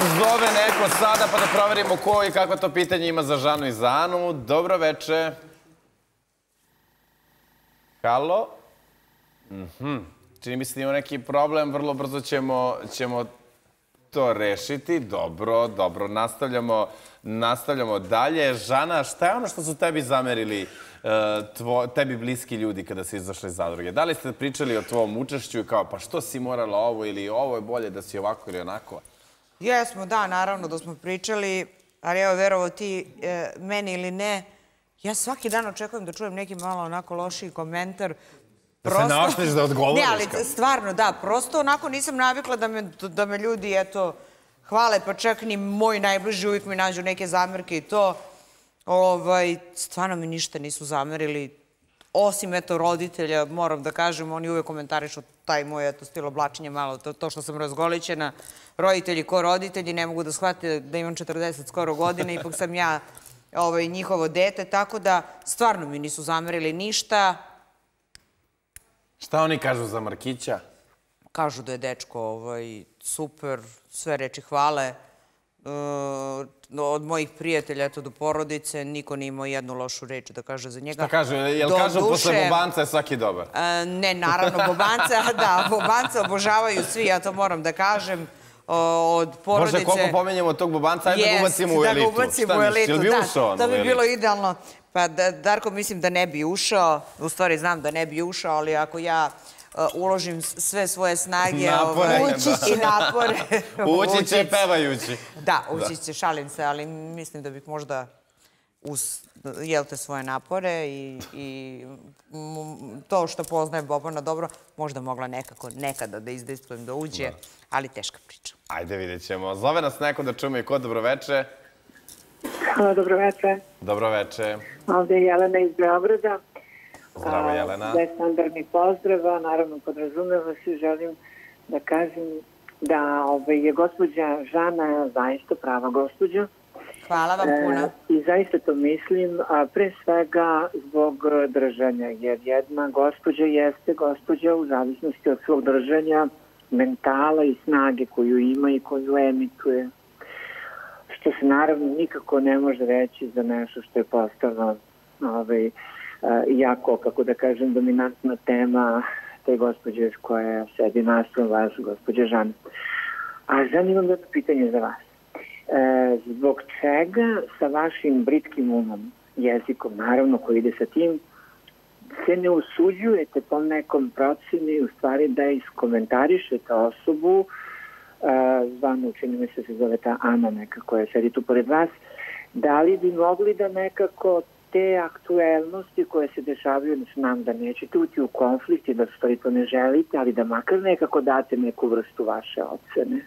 zove neko sada pa da proverimo ko i kakva to pitanje ima za Žanu i za Anu. Dobro veče. Halo? Čini mi se da ima neki problem, vrlo brzo ćemo to rešiti. Dobro, nastavljamo dalje. Žana, šta je ono što su tebi zamerili tebi bliski ljudi kada si izašla iz zadruge? Da li ste pričali o tvom učešću i kao pa što si morala ovo ili ovo je bolje da si ovako ili onako? Jesmo, da, naravno da smo pričali, ali evo verovo ti meni ili ne, ja svaki dan očekujem da čujem neki malo onako lošiji komentar. Da se naoštiš da odgovoriš? Ne, ali stvarno, da, prosto onako nisam navikla da me ljudi, eto, hvale, pa čak ni moji najbliži uvijek mi nađu neke zamerke i to. Stvarno mi ništa nisu zamerili, osim, eto, roditelja, moram da kažem, oni uvijek komentarišu taj moj, eto, stil oblačenja malo, to što sam razgolićena. Roditelji ko roditelji ne mogu da shvate da imam 40 skoro godina, ipak sam ja njihovo dete, tako da stvarno mi nisu zamerili ništa. Šta oni kažu za Markića? Kažu da je dečko super, sve reči hvale. Od mojih prijatelja, eto, do porodice, niko nije imao jednu lošu reč da kaže za njega. Šta kažu? Jel kažu posle Bobanca je svaki dobar? Ne, naravno, Bobanca, da, Bobanca obožavaju svi, ja to moram da kažem. Od porodice... Može, koliko pomenjemo tog Bobanca, ajde da ga ubacimo u elitu. Da ga ubacimo u elitu, jel bi ušao? Da bi bilo idealno. Pa, Darko, mislim da ne bi ušao, u stvari znam da ne bi ušao, ali ako ja uložim sve svoje snage i napore... Ući će pevajući. Da, ući će, šalim se, ali mislim da bih možda uz svoje napore i to što poznajem Bobana dobro, možda mogla nekada da izdejstvujem da uđe, ali teška priča. Ajde, vidjet ćemo. Zove nas neko da čujemo i ko, dobroveče. Halo, dobroveče. Dobroveče. Ovdje je Jelena iz Beograda. Zdravo, Jelena. Bez standardnih pozdrava, naravno podrazumeva se, želim da kažem da je gospođa Žana zaista prava gospođa. Hvala vam puno. I zaista to mislim, pre svega zbog držanja, jer jedna gospođa jeste gospođa u zavisnosti od svog držanja, mentala i snage koju ima i koju emituje. Što se naravno nikako ne može reći za nešto što je postalo jako, kako da kažem, dominantna tema te gospođe koja sedi nastavno vas, gospođa Žana. A Žana, imam jedno pitanje za vas. Zbog čega sa vašim britkim umom, jezikom, naravno koji ide sa tim, se ne usuđujete po nekom proceni u stvari da iskomentarišete osobu, zvano čini mi se zove ta Ana neka koja sedi tu pored vas, da li bi mogli da nekako te aktuelnosti koje se dešavaju, znam da nećete ući u konflikt i da stvari to ne želite, ali da makar nekako date neku vrstu vaše ocene?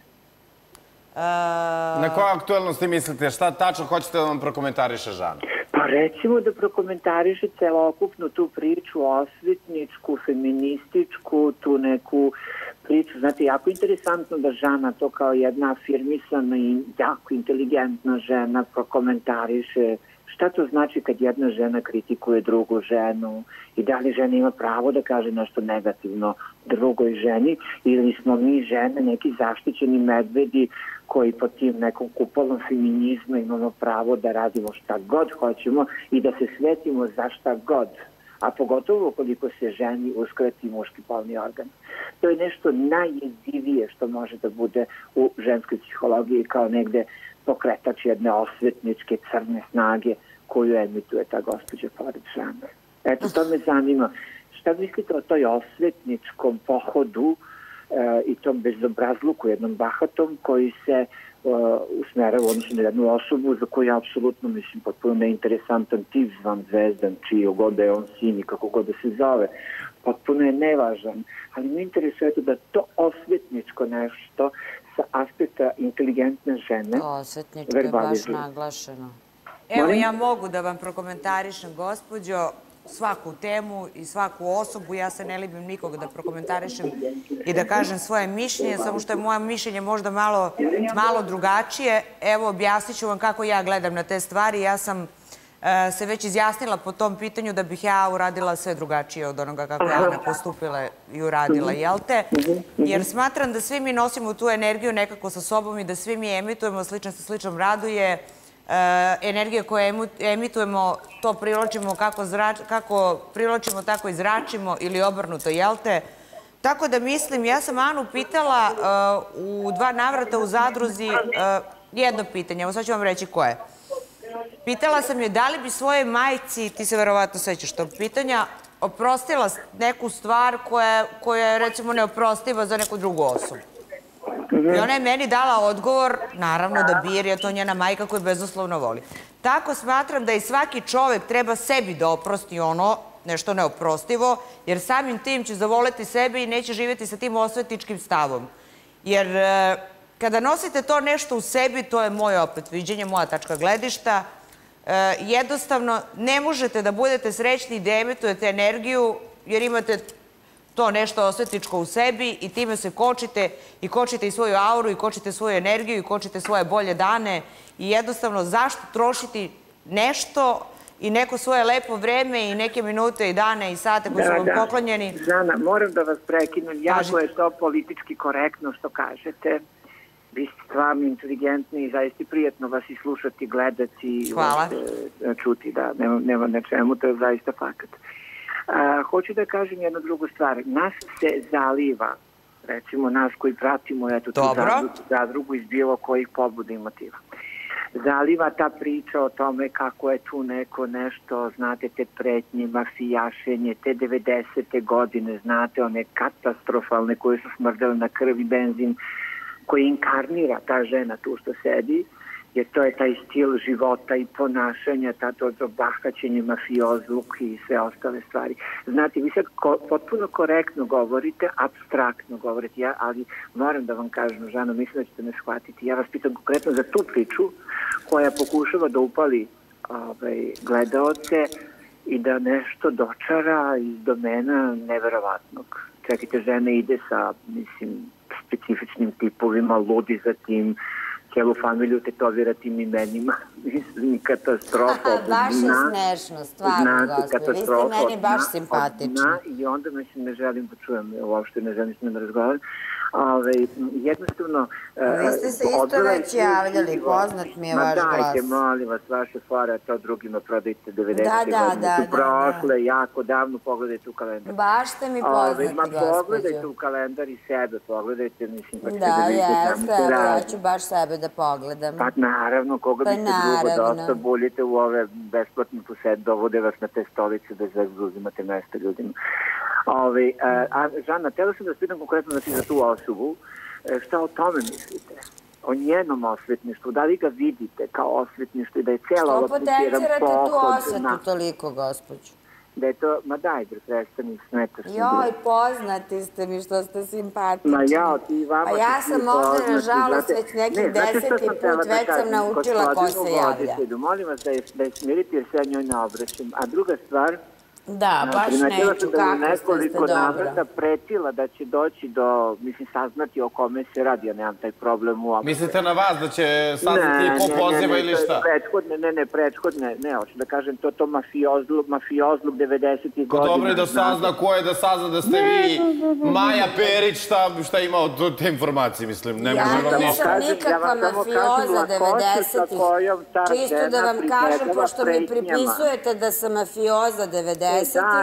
Na koje aktuelnosti mislite? Šta tačno hoćete da vam prokomentariše Žana? Pa recimo da prokomentariše celokupnu tu priču osvetničku, feminističku, tu neku priču. Znate, jako interesantno da Žana to kao jedna afirmisana i jako inteligentna žena prokomentariše. Šta to znači kad jedna žena kritikuje drugu ženu i da li žena ima pravo da kaže nešto negativno drugoj ženi ili smo mi žene neki zaštićeni medvedi koji pod tim nekom kupolom feminizma imamo pravo da radimo šta god hoćemo i da se svetimo za šta god, a pogotovo ukoliko se ženi uskrati muški polni organ. To je nešto najjezivije što može da bude u ženskoj psihologiji kao negde pokretač jedne osvetničke crne snage koju emituje ta gospođa pored Žane. Eto, to me zanima. Šta mislite o toj osvetničkom pohodu i tom bezobrazluku, jednom bahatom koji se usmerava odnosno na jednu osobu za koju je apsolutno, mislim, potpuno neinteresantan tip zvan Zvezdan, čiji god da je on sin i kako god da se zove. Potpuno je nevažan. Ali me interesuje da to osvetničko nešto sa aspekta inteligentne žene osvetničko je baš naglašeno. Evo, ja mogu da vam prokomentarišem, gospođo, svaku temu i svaku osobu. Ja se ne libim nikoga da prokomentarišem i da kažem svoje mišljenje, samo što je moje mišljenje možda malo drugačije. Evo, objasnit ću vam kako ja gledam na te stvari. Ja sam se već izjasnila po tom pitanju da bih ja uradila sve drugačije od onoga kako je Ana postupila i uradila, jel te? Jer smatram da svi mi nosimo tu energiju nekako sa sobom i da svi mi emitujemo, slično sa sličnom raduje, energije koje emitujemo, to privlačimo kako privlačimo, tako i zračimo ili obrnuto, jel te? Tako da mislim, ja sam Anu pitala u 2 navrata u zadruzi jedno pitanje, evo sad ću vam reći koje. Pitala sam je da li bi svoje majci, ti se verovatno sećaš tog pitanja, oprostila neku stvar koja je recimo neoprostiva za neku drugu osobu. I ona je meni dala odgovor, naravno da bi, jer je to njena majka koju bezuslovno voli. Tako smatram da i svaki čovek treba sebi da oprosti ono, nešto neoprostivo, jer samim tim će zavoleti sebe i neće živjeti sa tim osvetničkim stavom. Jer kada nosite to nešto u sebi, to je moje opet viđenje, moja tačka gledišta, jednostavno ne možete da budete srećni i da emitujete energiju, jer imate to nešto osvetničko u sebi i time se kočite i kočite i svoju auru i kočite svoju energiju i kočite svoje bolje dane i jednostavno zašto trošiti nešto i neko svoje lepo vreme i neke minute i dane i sate koji su vam poklonjeni. Žana, moram da vas prekinem. Jako je to politički korektno što kažete. Vi ste stvarno inteligentni i zaista prijetno vas i slušati, gledati. Hvala. Čuti, da, nema na čemu, to je zaista fakat. Hoću da kažem jednu drugu stvar. Nas se zaliva, recimo nas koji pratimo tu zadrugu iz bilo kojih pobuda i motiva. Zaliva ta priča o tome kako je tu neko nešto, znate, te pretnje, mafijašenje, te 90. godine, znate, one katastrofalne koje su smrdele na krv i benzin, koji inkarnira ta žena tu što sedi, jer to je taj stil života i ponašanja, to bahaćenje, mafiozluk i sve ostale stvari. Znate, vi sad potpuno korektno govorite, apstraktno govorite, ali moram da vam kažem, Žano, mislim da ćete me shvatiti. Ja vas pitam konkretno za tu priču koja pokušava da upali gledaoce i da nešto dočara iz domena neverovatnog. Čekajte, žena ide sa, mislim, specifičnim tipovima, ludi za tim, celu familiju tetovira tim imenima. Mislim, katastrofa. Baš je smešno, stvarno, gospođo. Vi ste meni baš simpatični. I onda, mislim, ne želim da čujem, uopšte ne želim s njim da razgovaram. Jednostavno... Vi ste se isto već javljali, poznat mi je vaš glas. Ma dajte, molim vas, vaše fora, to drugima prodajte 90. godine. Su prošle, jako davno, pogledajte u kalendar. Baš ste mi poznati, gospođo. Pogledajte u kalendar i sebe, pogledajte, mislim, pa ćete da vidite tamo se radi. Ja ću baš sebe da pogledam. Pa naravno, koga biste drugo da ostabuljite u ove besplatne posete, dovode vas na te stolice da zauzimate mesta ljudima. Žana, tela sam da vas pitam konkretno za tu osobu, šta o tome mislite? O njenom osvetništvu, da li ga vidite kao osvetništvo i da je cijela ova priča jedan pohod? Što potencirate tu osvetu toliko, gospođo? Da je to, ma daj, prestani, smetaš mi. Joj, poznati ste mi što ste simpatični. Ma ja, ti i vama. Pa ja sam ovdje, nažalost, već neki 10. put već sam naučila ko se javlja. Molim vas da je smiriti jer se ja njoj ne obraćam. A druga stvar... Da, baš neću, kako ste dobro. Nekoliko navrata pretila da će doći do, mislim, saznati o kome se radi, ja nemam taj problem uopšte. Mislite na vas da će saznati ko poziva ili šta? Prethodne, ne, hoću da kažem, to mafiozluk 90. godina. Dobro je da sazna ko je, da sazna da ste vi Maja Perić, šta ima od te informacije, mislim, ne može vam ništa. Ja nisam nikakva mafioza 90-ih, čisto da vam kažem, pošto mi pripisujete da sam mafioza 90-ih,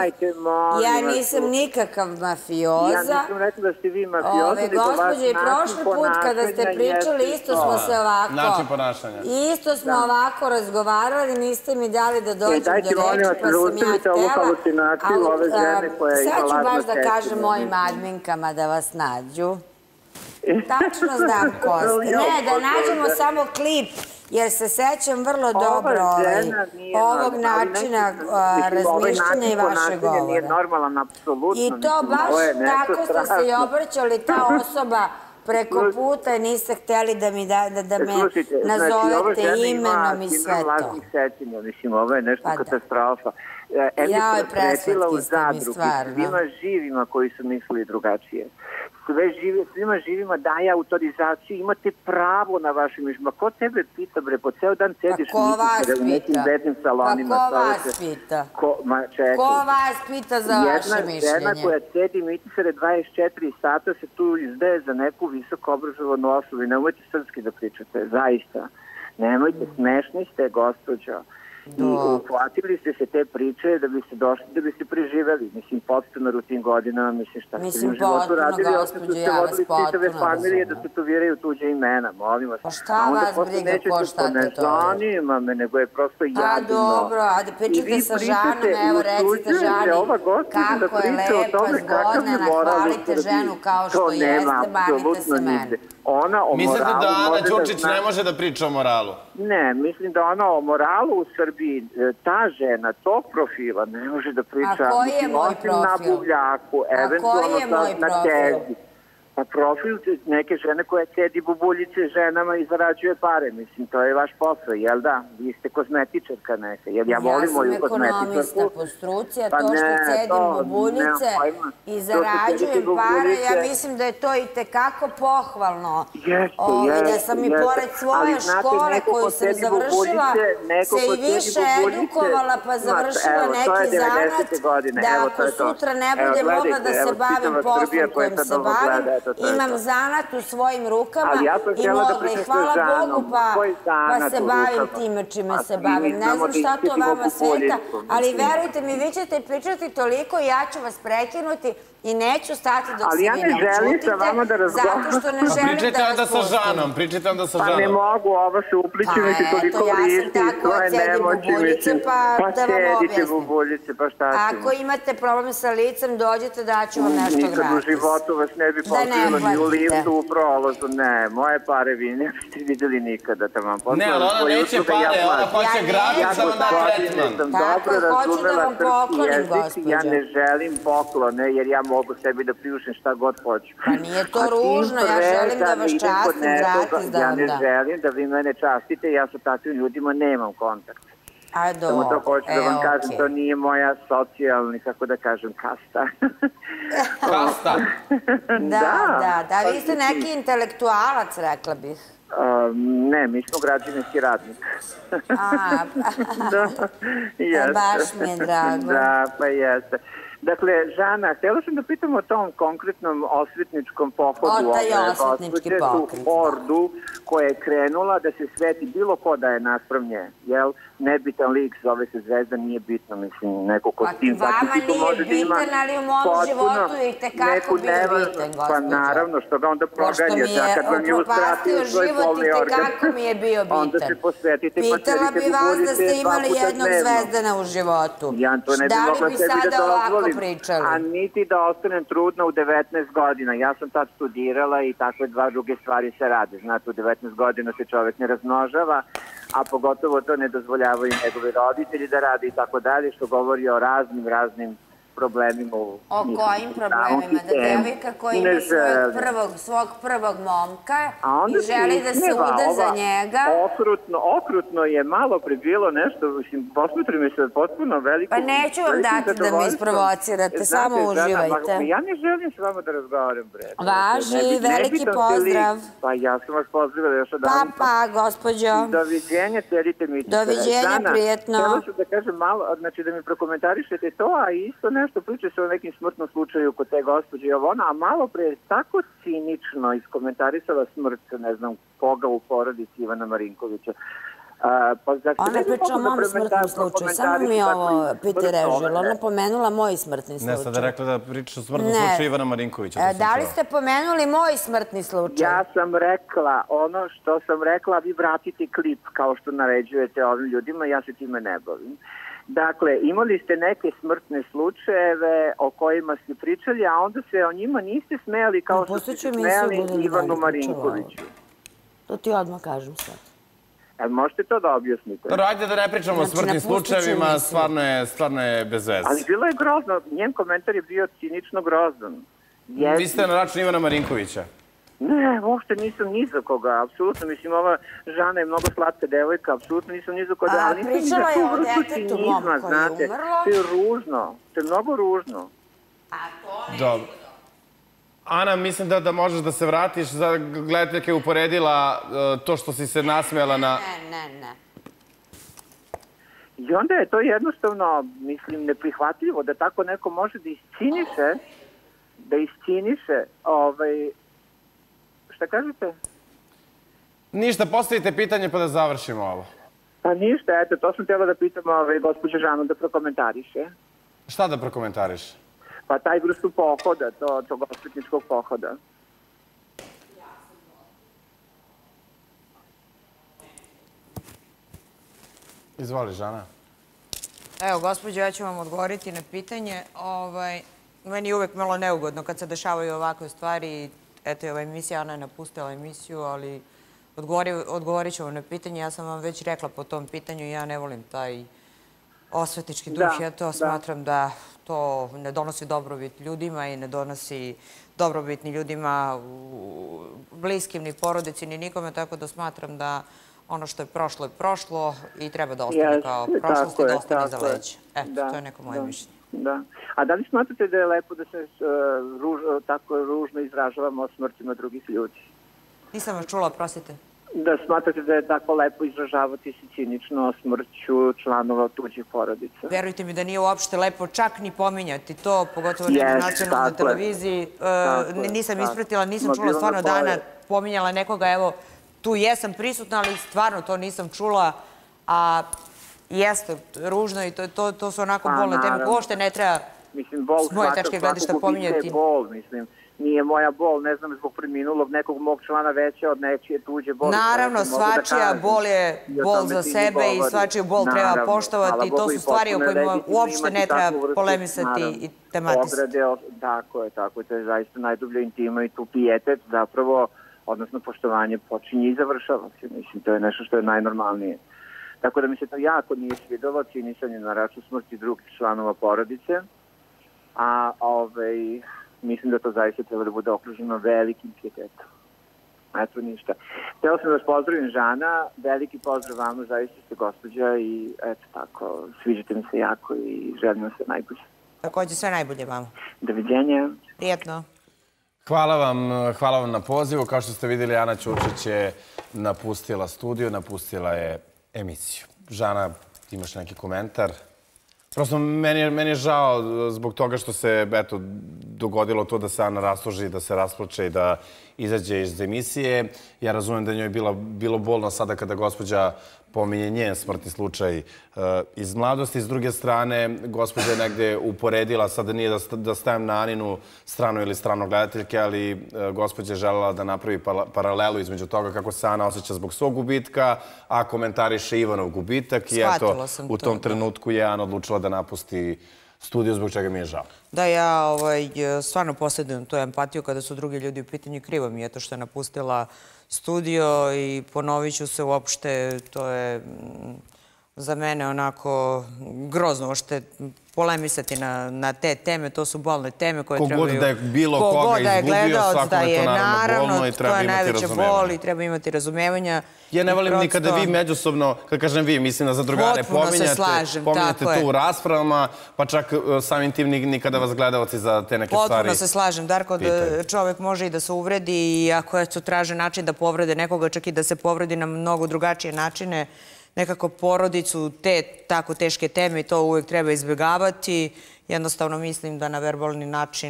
ja nisam nikakav mafioza. Ja nisam rekla da ste vi mafioza, nego vaš gospođe, i prošli put kada ste pričali, isto smo se ovako... Način ponašanja. Isto smo ovako razgovarali, niste mi dali da dođem do reči, pa sam ja htjela. Sad ću baš da kažem mojim adminkama da vas nađu. Tačno znam ko ste. Ne, da nađemo samo klip, jer se sećam vrlo dobro ovog načina razmišljanja i vašeg govora. Nije normalan, apsolutno. I to baš tako ste se i obraćali, ta osoba preko puta i niste htjeli da me nazovete imenom i sve to. Mislim, ovo je nešto katastrofa. Joj, preslatki ste mi stvarno. Svima živima koji su mislili drugačije. svima živima daje autorizaciju, imate pravo na vaše mišljenje. Ma ko tebe pita, bre, po ceo dan sediš u nekim bednim salonima. Pa ko vas pita? Ko vas pita za vaše mišljenje? Jedna žena koja sedi mitisare 24 sata se tu izdaje za neku visoko obrazovanu osobu i nemojte srpski da pričate, zaista. Nemojte, smešni ste, gospođo. I uhvatili ste se te priče da biste došli, da biste preživeli. Mislim, podstanar u tim godinama, mislim, šta ste u životu radili, osim što ste vodili čitave familije da se toviraju tuđe imena, molim vas. Pa šta vas briga ko šta te to? Ne zanima me, nego je prosto jadno. A dobro, ajde pričajte sa Žanom, evo recite Žani kako je lepa, zgodna, hvalite ženu kao što jeste, bavite se mene. Mislite da Ana Ćurčić ne može da priča o moralu? Ne, mislim da ona o moralu u Srbiji, ta žena, tog profila, ne može da priča. A koji je moj profil? Na buvljaku, eventualno na tezi. Pa profil neke žene koja cedi bubuljice ženama i zarađuje pare. Mislim, to je vaš posao, jel da? Vi ste kozmetičarka neka. Jel ja volim moju kozmetičarku? Ja sam ekonomista po struci, a to što cedim bubuljice i zarađujem pare, ja mislim da je to i tekako pohvalno. Da sam i pored svoje škole koju sam završila se i više edukovala pa završila neki zanat da ako sutra ne bude mogla da se bavim poslom kojim se bavim, imam zanat u svojim rukama i mogla i hvala Bogu pa se bavim time čime se bavim. Ne znam šta to vama sveta, ali verujte mi, vi ćete pričati toliko i ja ću vas prekinuti i neću stati dok se vi ne učutite, zato što ne želim da vas pustim. Pričajte onda sa Žanom. Pa ne mogu, ovo se upliči, mi se toliko vrišti, svoje nemoći, mislim, pa sedite bubuljice, pa šta ćemo. Ako imate problem sa licem, dođite da ću vam nešto gratis. Nikad u životu vas ne bi posljedilo ni u liftu, u prolazu, ne, moje pare vi ne biste vidjeli nikada. Ne, ali ona neće pare, ona hoće gratis da vam da tretman. Tako, hoću da vam poklonim, gospođo. Ja ne želim poklone, jer ja mogu sebi da priušim šta god hoću. Pa nije to ružno, ja želim da vas častim gratis da vam da. Ja ne želim da vi mene častite, ja sa takvim ljudima nemam kontakt. A dobro, samo to hoću da vam kažem, to nije moja socijalna, kako da kažem, kasta. Kasta? Da, vi ste neki intelektualac, rekla bih. Ne, mi smo građevinski radnik. Baš mi je drago. Da, pa jeste. Dakle, Žana, htjela sam da pitam o tom konkretnom osvetničkom pohodu. O taj osvetnički pokret. Tu hordu koja je krenula da se sveti bilo ko da je naspram nje. Jel? Nebitan lik, zove se Zvezda, nije bitno, mislim, neko kostim. Pa vama nije bitan, ali u mom životu je tekako bio bitan, gospođo. Pa naravno, što ga onda proganja. Pošto mi je upropastio život i tekako mi je bio bitan. Onda se posvetite, pa pitala bi vas da ste imali jednog Zvezdana u životu. Da li bi sada ovako pričali? A niti da ostanem trudna u 19 godina. Ja sam tad studirala i takve dva druge stvari se rade. Znate, u 19 godina se čovek ne razmnožava, a pogotovo to ne dozvoljavaju njegovi roditelji da rade i tako dalje, što govori o raznim problemima. O kojim problemima? Da devojka koja ima svog prvog momka i želi da se uda za njega? Okrutno je malo pribilo nešto, posmetri mi se potpuno veliko. Pa neću vam dati da me isprovocirate, samo uživajte. Ja ne želim s vama da razgovaram, bre. Važi, veliki pozdrav. Pa ja sam vas pozdravila još odavno. Pa, gospođo. Doviđenja, sedite mi. Doviđenja, prijetno. Htjela ću da kažem malo, znači da mi prokomentarišete to, a isto nešto priča se o nekim smrtnom slučaju kod te gospođe Jovona, a malo pre je tako cinično iskomentarisala smrt, ne znam koga u porodici Ivana Marinkovića. Ona priča o mom smrtnom slučaju, samo mi ovo pite režilo, ona pomenula moj smrtni slučaj. Ne, sada je rekla da pričaš o smrtnom slučaju Ivana Marinkovića. Da li ste pomenuli moj smrtni slučaj? Ja sam rekla ono što sam rekla, vi vratite klip kao što naređujete ovim ljudima, ja se time ne bavim. Dakle, imali ste neke smrtne slučajeve o kojima ste pričali, a onda se o njima niste smejali kao što ste smejali Ivanu Marinkoviću. To ti odmah kažem sad. Možete to da objasnite? Ajde da ne pričamo o smrtnim slučajevima, stvarno je bez veze. Ali bilo je grozno, njen komentar je bio cinično grozan. Vi ste na račun Ivana Marinkovića? Ne, uopšte nisam ni za koga, apsolutno. Mislim, ova Žana je mnogo slatka devojka, apsolutno nisam ni za koga. Pričala je o detetu mom koji je umrlo. To je ružno, to je mnogo ružno. A to ne je dobro. Ana, mislim da možeš da se vratiš. Gledateljka je uporedila to što si se nasmejala na... Ne. I onda je to jednostavno, mislim, neprihvatljivo da tako neko može da isciniše, šta kažete? Ništa, postavite pitanje pa da završimo ovo. Pa ništa, eto, to sam htjela da pitam gospođu Žanu da prokomentariše. Šta da prokomentariš? Pa taj vrstu pohoda, tog osvetničkog pohoda. Izvoli, Žana. Evo, gospođo, ja ću vam odgovoriti na pitanje. Meni je uvek malo neugodno kad se dešavaju ovakve stvari. Eto, ova emisija, Ana je napustila emisiju, ali odgovorit ću vam na pitanje. Ja sam vam već rekla po tom pitanju, ja ne volim taj osvetnički duh. Ja to smatram da to ne donosi dobrobit ljudima i ne donosi dobrobit ni ljudima bliskim, ni porodici, ni nikome, tako da smatram da ono što je prošlo i treba da ostane kao prošlost i da ostane za leđe. Eto, to je neko moje mišljenje. Da. A da li smatrate da je lepo da se tako ružno izražavamo o smrtima drugih ljudi? Nisam vas čula, prosite. Da smatrate da je tako lepo izražavati se cinično o smrću članova tuđih porodica? Verujte mi da nije uopšte lepo čak ni pominjati to, pogotovo na nacionalnoj televiziji. Nisam ispratila, nisam čula stvarno da Ana pominjala nekoga, evo, tu jesam prisutna, ali stvarno to nisam čula, a jeste ružno i to su onako bolne teme. Uopšte ne treba s moje tačke gledišta pominjati. Nije moja bol, ne znam, zbog preminulog nekog mog člana veća od nečije tuđe boli. Naravno, svačija bol je bol za sebe i svačiju bol treba poštovati. To su stvari o kojima uopšte ne treba polemisati i tematisati. Tako je, to je zaista najdublja intima i tu pijetet zapravo, odnosno poštovanje počinje i završava se. Mislim, to je nešto što je najnormalnije. Tako da mi se to jako nije svidelo, cinisanje na račun smrti drugih članova porodice, a mislim da to zaista treba da bude okruženo velikim pijetetom. Eto, ništa. Htela sam da vas pozdravim, Žana, veliki pozdrav vama, zaista ste gospođa i eto tako, sviđate mi se jako i želim vam sve najbolje. Također sve najbolje vama. Doviđenja. Prijetno. Hvala vam na pozivu. Kao što ste vidjeli, Ana Ćurčić je napustila studio, napustila je emisiju. Žana, imaš neki komentar? Prosto, meni je žao zbog toga što se, eto, dogodilo to da se Ana rastuži, da se rasplače i da izađe iz emisije. Ja razumem da njoj je bilo bolno sada kada gospođa pominje njen smrtni slučaj iz mladosti. S druge strane, gospođa je negde uporedila, sada nije da stajem na Aninu stranu ili stranu gledateljke, ali gospođa je želela da napravi paralelu između toga kako se Ana osjeća zbog svog gubitka, a komentariše Ivanov gubitak. I eto, u tom trenutku je Ana odlučila da napusti studio, zbog čega mi je žao. Da, ja stvarno posjedujem tu empatiju kada su drugi ljudi u pitanju. Krivo mi je to što je napustila studio i ponovit ću se, uopšte to je za mene onako grozno uopšte polemisati na te teme. To su bolne teme koje trebaju... Kogod da je bilo koga izgubio, svakome je to naravno bolno i treba imati razumevanja. I treba imati razumevanja. Ja ne volim ni kada vi međusobno, kada kažem vi, mislim da za drugare pominjate tu u raspravama, pa čak samim tim nikada vas gledalci za te neke stvari... Potpuno se slažem, Darko, čovjek može i da se uvredi i ako traže način da povrede nekoga, čak i da se povredi na mnogo drugačije načine, nekako porodicu, te tako teške teme i to uvijek treba izbjegavati. Jednostavno mislim da na verbalni način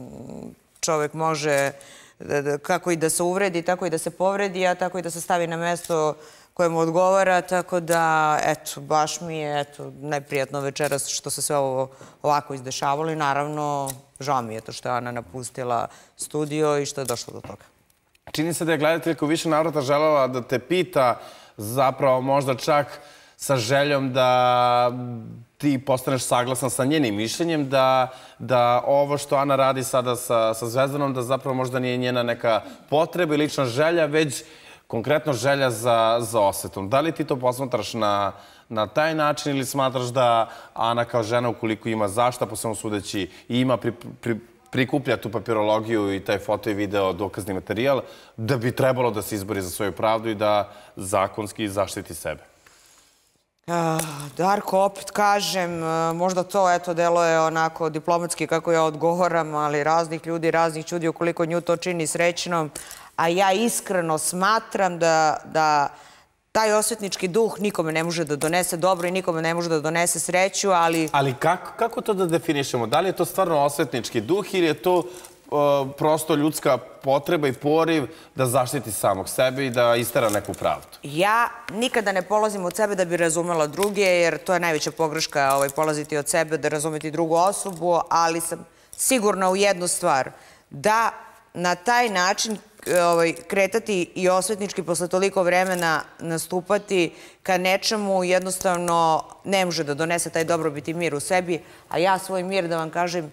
čovjek može kako i da se uvredi, tako i da se povredi, a tako i da se stavi na mesto koje mu odgovara. Tako da, eto, baš mi je neprijatno večeras što se sve ovo ovako izdešavalo i naravno žao mi je to što je Ana napustila studio i što je došlo do toga. Čini se da je gledateljka u više navrata želela da te pita, zapravo možda čak sa željom da ti postaneš saglasan sa njenim mišljenjem, da ovo što Ana radi sada sa Zvezdanom, da zapravo možda nije njena neka potreba i lična želja, već konkretno želja za osvetom. Da li ti to posmatraš na taj način ili smatraš da Ana kao žena, ukoliko ima zašta, po svemu sudeći, i ima prikuplja tu papirologiju i taj foto i video dokazni materijal, da bi trebalo da se izbori za svoju pravdu i da zakonski zaštiti sebe? Darko, opet kažem, možda to, eto, deluje onako diplomatski kako ja odgovaram, ali raznih ljudi, ukoliko nju to čini srećnom, a ja iskreno smatram da taj osvetnički duh nikome ne može da donese dobro i nikome ne može da donese sreću, ali... Ali kako to da definišemo? Da li je to stvarno osvetnički duh ili je to prosto ljudska potreba i poriv da zaštiti samog sebe i da istera neku pravdu? Ja nikada ne polazim od sebe da bi razumela druge, jer to je najveća pogreška polaziti od sebe, da razumeti drugu osobu, ali sam sigurna u jednu stvar, da na taj način kretati i osvetnički posle toliko vremena nastupati ka nečemu jednostavno ne može da donese taj dobrobit i mir u sebi, a ja svoj mir, da vam kažem,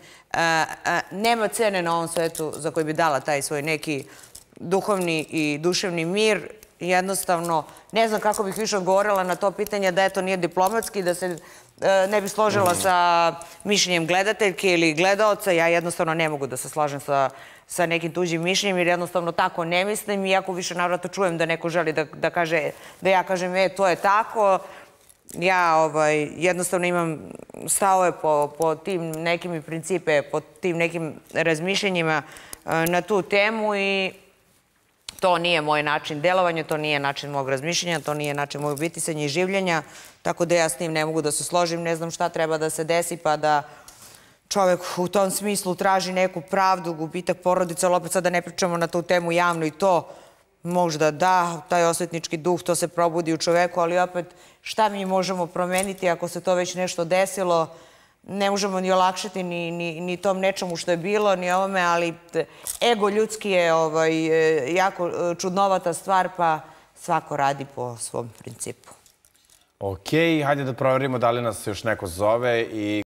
nema cene na ovom svetu za koji bi dala taj svoj neki duhovni i duševni mir. Jednostavno, ne znam kako bih više odgovorila na to pitanje, da eto nije diplomatski, da se ne bi složila sa mišljenjem gledateljke ili gledaoca. Ja jednostavno ne mogu da se slažem sa nekim tuđim mišljenjem, jer jednostavno tako ne mislim. Iako više navrata čujem da neko želi da kaže, da ja kažem, to je tako. Ja jednostavno imam stavove po tim nekim i principe, po tim nekim razmišljenjima na tu temu i to nije moj način delovanja, to nije način mog razmišljenja, to nije način mojeg bitisanja i življenja, tako da ja s tim ne mogu da se složim. Ne znam šta treba da se desi pa da čovek u tom smislu traži neku pravdu, gubitak porodice, ali opet sad da ne pričamo na tu temu javno i to možda da, taj osvetnički duh, to se probudi u čoveku, ali opet šta mi možemo promeniti ako se to već nešto desilo? Ne možemo ni olakšati ni tom nečemu što je bilo, ni ovome, ali ego ljudski je jako čudnovata stvar, pa svako radi po svom principu. Okej, hajde da proverimo da li nas još neko zove i